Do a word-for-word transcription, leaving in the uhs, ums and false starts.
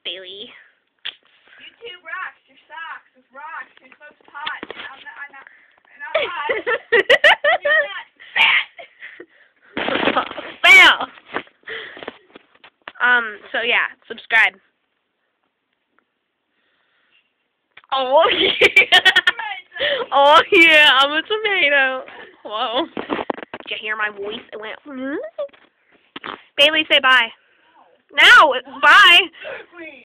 Bailey. YouTube rocks. Your socks. This rocks. You're supposed to hot. I'm not. I'm not. I'm not hot. You're not fat. Fail. Um. So yeah, subscribe. Oh yeah. Oh yeah. I'm a tomato. Whoa. Did you hear my voice? It went. Bailey, say bye. Now, bye.